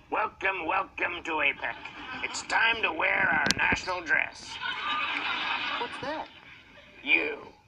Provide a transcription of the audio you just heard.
Welcome, welcome to APEC. It's time to wear our national dress. What's that? You.